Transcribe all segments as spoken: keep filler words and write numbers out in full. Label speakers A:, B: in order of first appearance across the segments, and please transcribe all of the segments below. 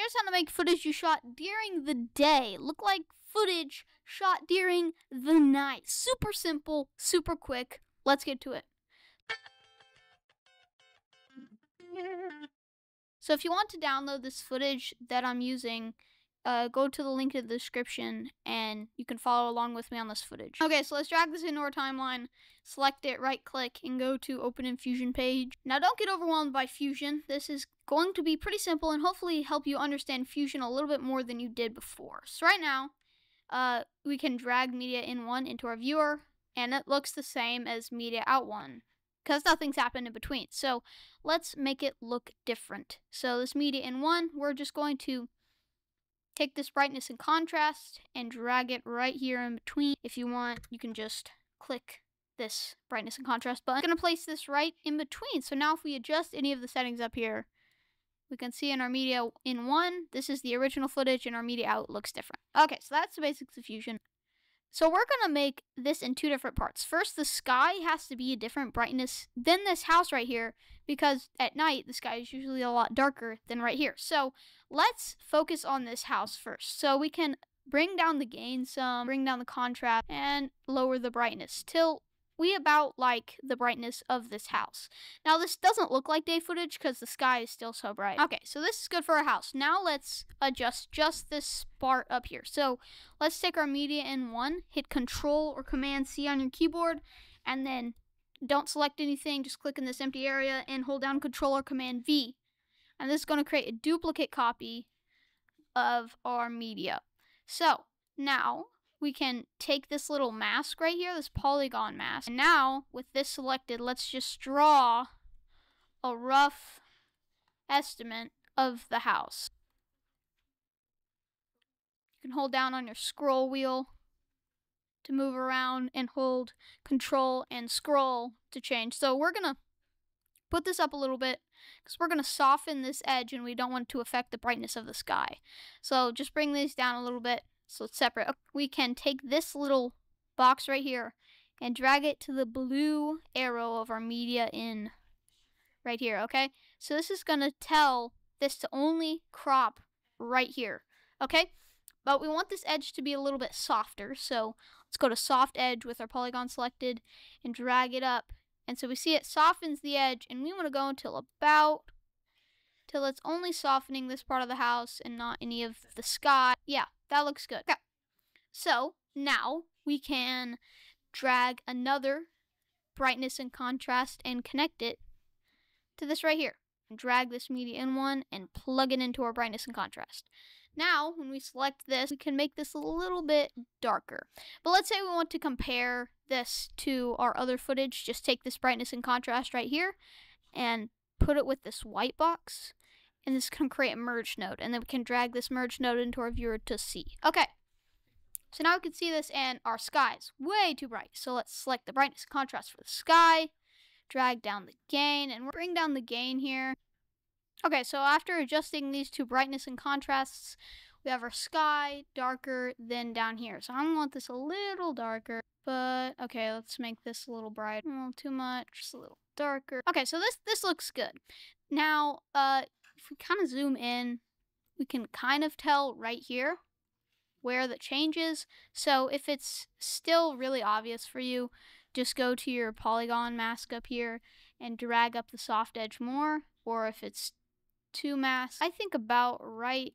A: here's how to make footage you shot during the day look like footage shot during the night. Super simple, super quick. Let's get to it. So if you want to download this footage that I'm using, uh, go to the link in the description and you can follow along with me on this footage. Okay, so let's drag this into our timeline, select it, right click, and go to Open in Fusion page. Now don't get overwhelmed by Fusion. This is going to be pretty simple and hopefully help you understand Fusion a little bit more than you did before. So right now, uh, we can drag media in one into our viewer, and it looks the same as media out one, because nothing's happened in between. So let's make it look different. So this media in one, we're just going to take this brightness and contrast and drag it right here in between. If you want, you can just click this brightness and contrast button. I'm going to place this right in between. So now if we adjust any of the settings up here, we can see in our media in one, this is the original footage, and our media out looks different. Okay, so that's the basics of Fusion. So we're going to make this in two different parts. First, the sky has to be a different brightness than this house right here, because at night, the sky is usually a lot darker than right here. So let's focus on this house first. So we can bring down the gain some, bring down the contrast, and lower the brightness till we about like the brightness of this house. Now this doesn't look like day footage because the sky is still so bright. Okay, so this is good for our house. Now let's adjust just this part up here. So let's take our media in one, hit Control or Command C on your keyboard, and then don't select anything, just click in this empty area and hold down Control or Command V. And this is going to create a duplicate copy of our media. So now we can take this little mask right here, this polygon mask. And now, with this selected, let's just draw a rough estimate of the house. You can hold down on your scroll wheel to move around and hold Control and Scroll to change. So we're going to put this up a little bit because we're going to soften this edge and we don't want it to affect the brightness of the sky. So just bring these down a little bit. So it's separate. We can take this little box right here and drag it to the blue arrow of our media in right here, okay? So this is going to tell this to only crop right here, okay? But we want this edge to be a little bit softer, so let's go to soft edge with our polygon selected and drag it up. And so we see it softens the edge, and we want to go until about, till it's only softening this part of the house and not any of the sky. Yeah. That looks good. Okay. So now we can drag another brightness and contrast and connect it to this right here. And drag this media in one and plug it into our brightness and contrast. Now, when we select this, we can make this a little bit darker. But let's say we want to compare this to our other footage. Just take this brightness and contrast right here and put it with this white box. And this can create a merge node, and then we can drag this merge node into our viewer to see. Okay, so now we can see this, and our sky is way too bright. So let's select the brightness and contrast for the sky, drag down the gain, and we'll bring down the gain here. Okay, so after adjusting these two brightness and contrasts, we have our sky darker than down here. So I'm gonna want this a little darker, but okay, let's make this a little bright. A little too much, just a little darker. Okay, so this this looks good. Now, uh. if we kind of zoom in, we can kind of tell right here where the change is. So if it's still really obvious for you, just go to your polygon mask up here and drag up the soft edge more. Or if it's too masked, I think about right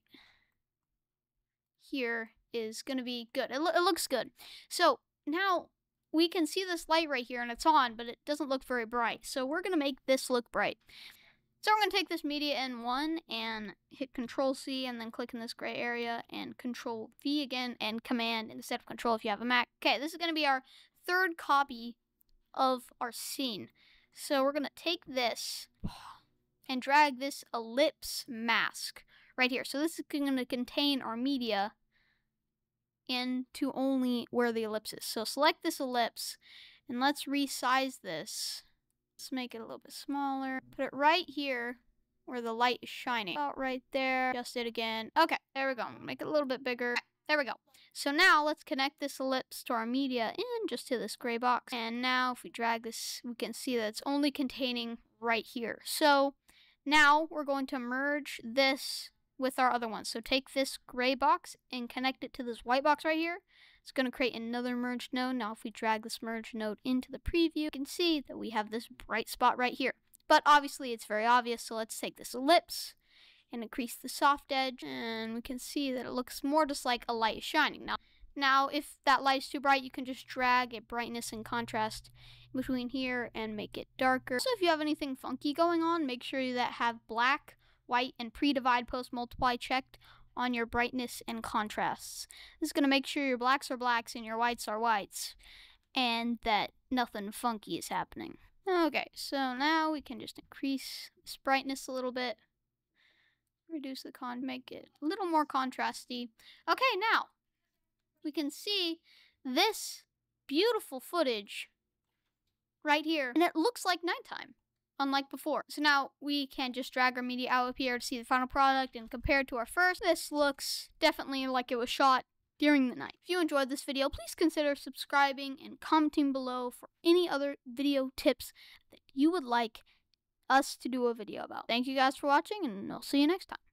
A: here is going to be good. It, lo it looks good. So now we can see this light right here and it's on, but it doesn't look very bright. So we're going to make this look bright. So we're going to take this media in one and hit Control C and then click in this gray area and Control V again and Command instead of Control if you have a Mac. Okay, this is going to be our third copy of our scene. So we're going to take this and drag this ellipse mask right here. So this is going to contain our media into only where the ellipse is. So select this ellipse and let's resize this. Let's make it a little bit smaller. Put it right here where the light is shining. About right there. Adjust it again. Okay, there we go. Make it a little bit bigger. There we go. So now let's connect this ellipse to our media and just to this gray box. And now if we drag this, we can see that it's only containing right here. So now we're going to merge this with our other ones. So take this gray box and connect it to this white box right here. It's going to create another merge node. Now if we drag this merge node into the preview, you can see that we have this bright spot right here. But obviously it's very obvious, so let's take this ellipse and increase the soft edge, and we can see that it looks more just like a light is shining. Now, now if that light is too bright, you can just drag a brightness and contrast between here and make it darker. So if you have anything funky going on, make sure that have black, white, and pre-divide post-multiply checked on your brightness and contrasts. This is going to make sure your blacks are blacks and your whites are whites, and that nothing funky is happening. Okay, so now we can just increase this brightness a little bit, reduce the con, make it a little more contrasty. Okay, now we can see this beautiful footage right here, and it looks like nighttime, unlike before. So now we can just drag our media out up here to see the final product, and compared to our first, this looks definitely like it was shot during the night. If you enjoyed this video, please consider subscribing and commenting below for any other video tips that you would like us to do a video about. Thank you guys for watching, and I'll see you next time.